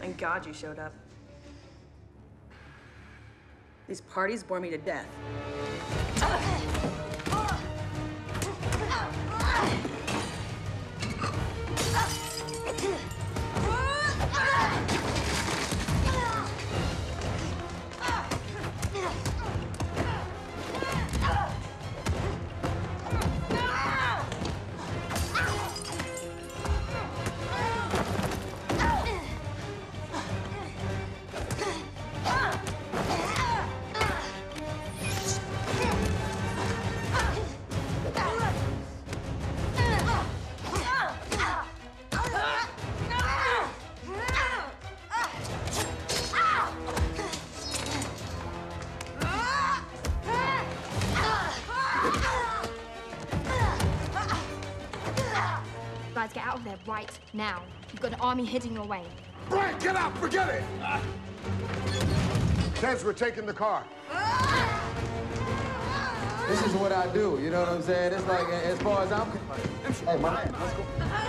Thank God you showed up. These parties bore me to death. Guys, get out of there right now. You've got an army heading your way. Frank, get out! Forget it! Tez, we're taking the car. This is what I do, you know what I'm saying? It's like, as far as I'm concerned. Hey, my man, let's go.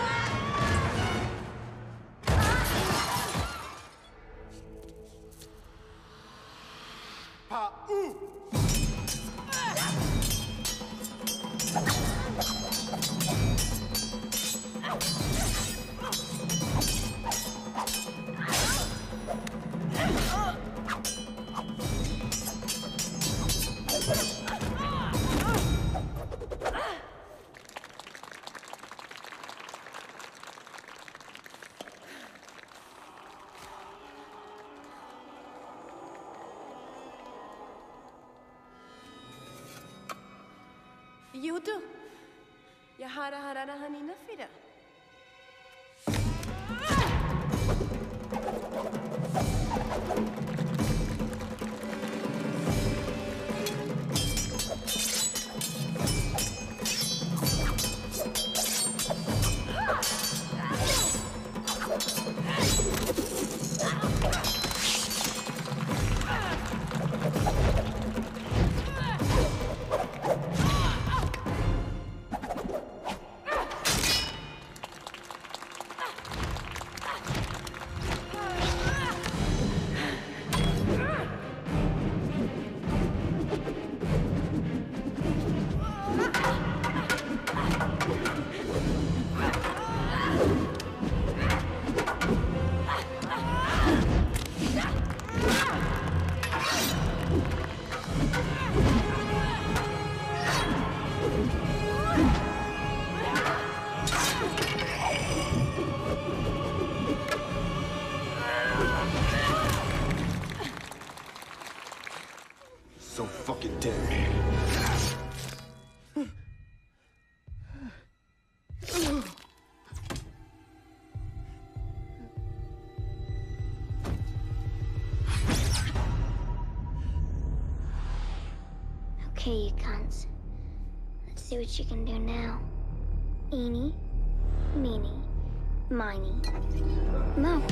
Yudu, jag har han inne för det. So fucking dead. Okay, you cunts. Let's see what you can do now. Eeny, meeny, miny, mo.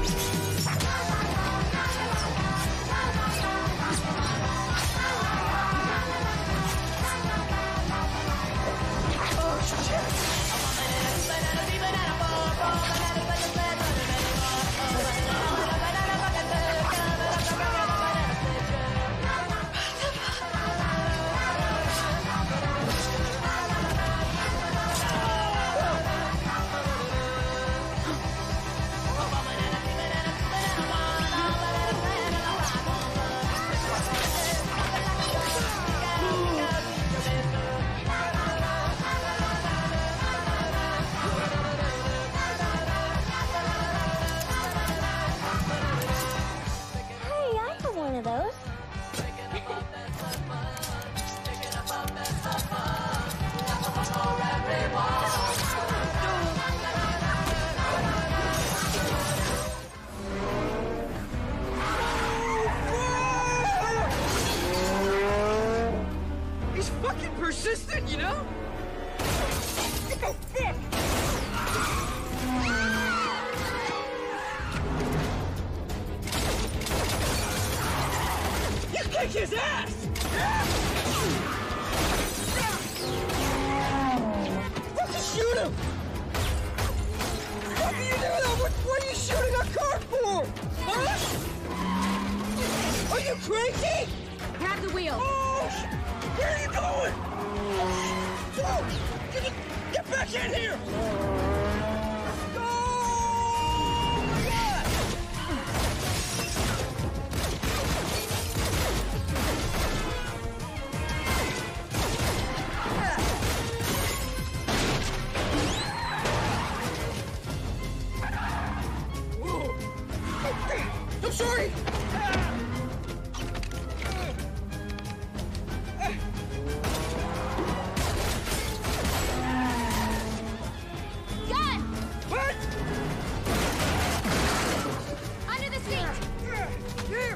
One of those. He's fucking persistent, you know? It's sick. Kick his ass! Fucking shoot him! How can you do that? What are you shooting a car for? Where are you going? Whoa! Get back in here! Go! Yeah! I'm sorry! Gun! What? Under the seat! Here!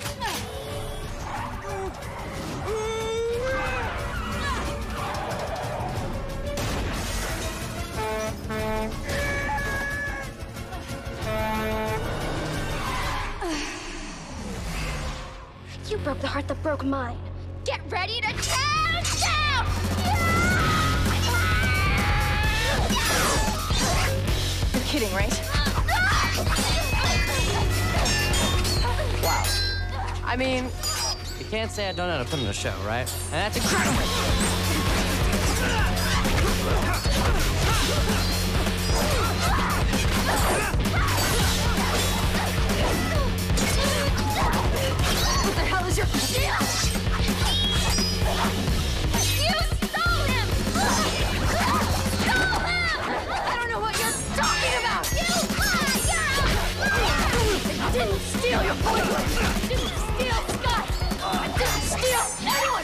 You broke the heart that broke mine. Get ready to tear down! You're kidding, right? Wow. I mean, you can't say I don't know how to put on a show, right? And that's incredible! What the hell is your deal? You stole him! Stole him! I don't know what you're talking about! I didn't steal your boy! I didn't steal Scott! I didn't steal anyone!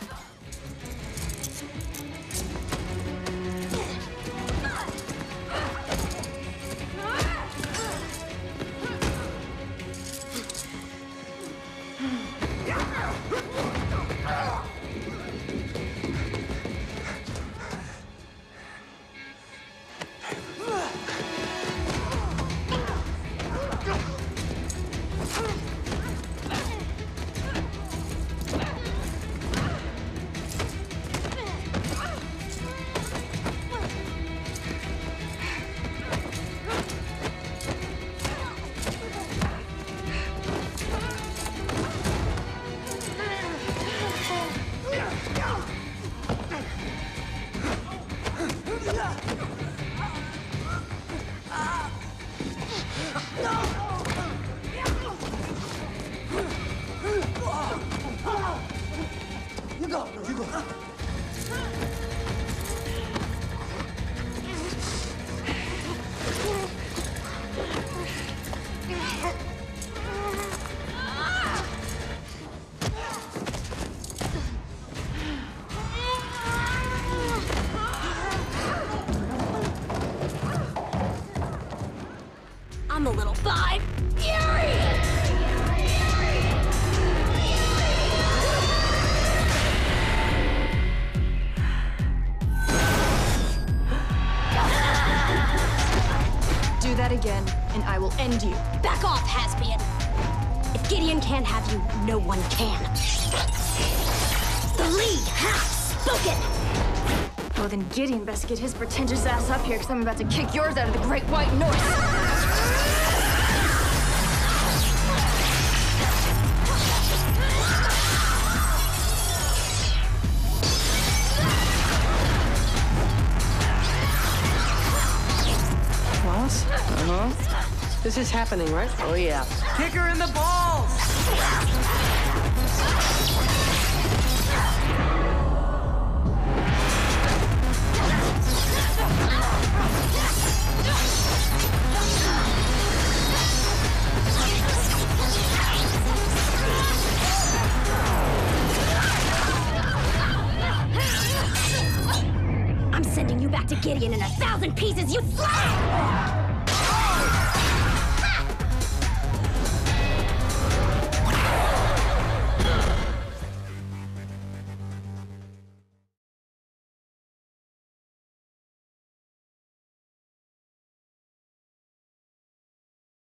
I'm a little five. Do that again, and I will end you. Back off, Haspian. If Gideon can't have you, no one can. The League has spoken! Well, then Gideon best get his pretentious ass up here, because I'm about to kick yours out of the Great White North. Boss? Uh-huh. This is happening, right? Oh, yeah. Kick her in the balls! I'm sending you back to Gideon in 1,000 pieces, you slut!